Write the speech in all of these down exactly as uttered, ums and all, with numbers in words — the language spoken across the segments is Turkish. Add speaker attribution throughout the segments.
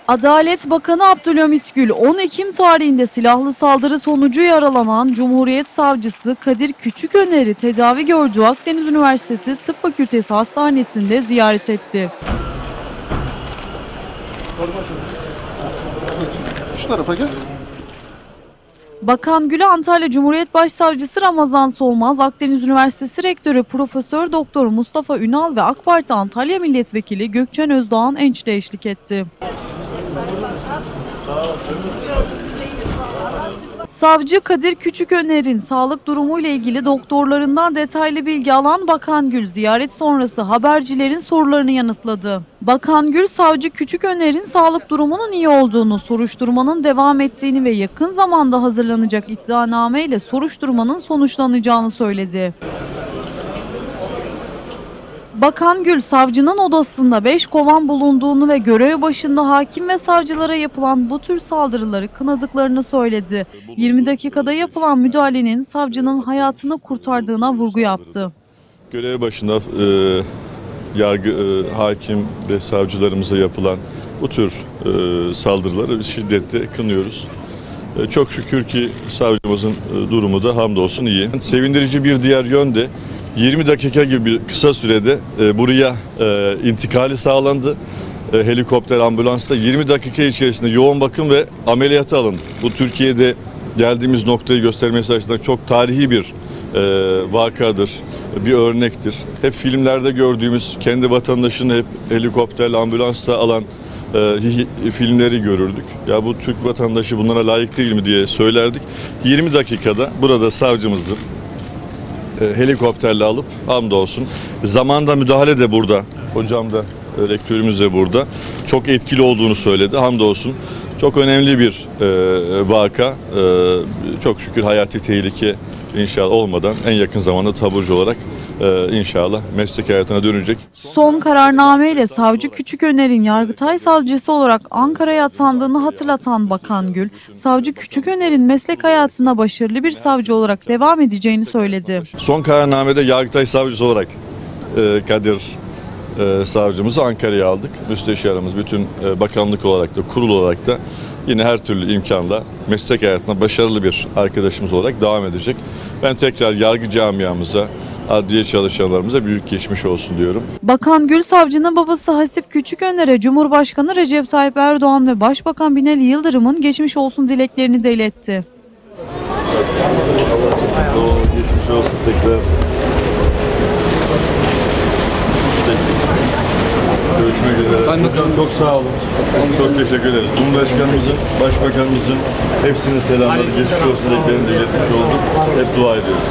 Speaker 1: Adalet Bakanı Abdülhamit Gül, on Ekim tarihinde silahlı saldırı sonucu yaralanan Cumhuriyet Savcısı Kadir Küçüköner'i tedavi gördüğü Akdeniz Üniversitesi Tıp Fakültesi Hastanesi'nde ziyaret etti.
Speaker 2: Şu tarafa gel.
Speaker 1: Bakan Gül'e Antalya Cumhuriyet Başsavcısı Ramazan Solmaz, Akdeniz Üniversitesi Rektörü Profesör Doktor Mustafa Ünal ve AK Parti Antalya Milletvekili Gökçen Özdoğan Enç de eşlik etti. Savcı Kadir Küçüköner'in sağlık durumuyla ilgili doktorlarından detaylı bilgi alan Bakan Gül, ziyaret sonrası habercilerin sorularını yanıtladı. Bakan Gül, Savcı Küçüköner'in sağlık durumunun iyi olduğunu, soruşturmanın devam ettiğini ve yakın zamanda hazırlanacak iddianame ile soruşturmanın sonuçlanacağını söyledi. Bakan Gül, savcının odasında beş kovan bulunduğunu ve görev başında hakim ve savcılara yapılan bu tür saldırıları kınadıklarını söyledi. yirmi dakikada yapılan müdahalenin savcının hayatını kurtardığına vurgu yaptı.
Speaker 3: Görev başında e, yargı, e, hakim ve savcılarımıza yapılan bu tür e, saldırıları şiddetle kınıyoruz. E, çok şükür ki savcımızın e, durumu da hamdolsun iyi. Sevindirici bir diğer yön de yirmi dakika gibi bir kısa sürede e, buraya e, intikali sağlandı. E, helikopter, ambulansla yirmi dakika içerisinde yoğun bakım ve ameliyata alındı. Bu Türkiye'de geldiğimiz noktayı göstermesi açısından çok tarihi bir e, vakadır, bir örnektir. Hep filmlerde gördüğümüz kendi vatandaşını hep helikopterle, ambulansla alan e, filmleri görürdük. Ya bu Türk vatandaşı bunlara layık değil mi diye söylerdik. yirmi dakikada burada savcımızın helikopterle alıp hamdolsun. Zamanda müdahale de burada. Hocam da, rektörümüz de burada. Çok etkili olduğunu söyledi. Hamdolsun. Çok önemli bir e, vaka. E, çok şükür hayati tehlike inşallah olmadan en yakın zamanda taburcu olarak e, inşallah meslek hayatına dönecek.
Speaker 1: Son kararname ile Savcı Küçüköner'in Yargıtay Savcısı olarak Ankara'ya atandığını hatırlatan Bakan Gül, Savcı Küçüköner'in meslek hayatına başarılı bir savcı olarak devam edeceğini söyledi.
Speaker 3: Son kararnamede Yargıtay Savcısı olarak e, Kadir e, Savcımızı Ankara'ya aldık. Müsteşarımız bütün e, bakanlık olarak da kurul olarak da yine her türlü imkanla meslek hayatına başarılı bir arkadaşımız olarak devam edecek. Ben tekrar yargı camiamıza, adliye çalışanlarımıza büyük geçmiş olsun diyorum.
Speaker 1: Bakan Gül, savcının babası Hasip Küçüköner'e Cumhurbaşkanı Recep Tayyip Erdoğan ve Başbakan Binali Yıldırım'ın geçmiş olsun dileklerini de iletti.
Speaker 3: Geçmiş olsun tekrar. Görüşmek üzere. Sayın Bakanım çok sağ olun. Çok teşekkür ederim. Cumhurbaşkanımızın, Başbakanımızın hepsine selamlar, geçmiş olsun dileklerini de iletmiş olduk. Hep dua ediyoruz.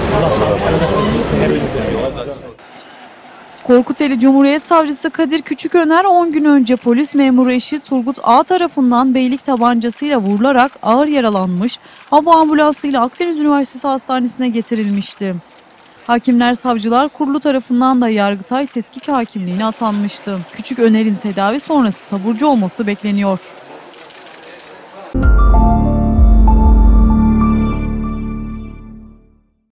Speaker 1: Korkuteli Cumhuriyet Savcısı Kadir Küçüköner on gün önce polis memuru eşi Turgut A tarafından beylik tabancasıyla vurularak ağır yaralanmış, hava ambulansıyla Akdeniz Üniversitesi Hastanesi'ne getirilmişti. Hakimler Savcılar Kurulu tarafından da Yargıtay Tetkik Hakimliğine atanmıştı. Küçüköner'in tedavi sonrası taburcu olması bekleniyor.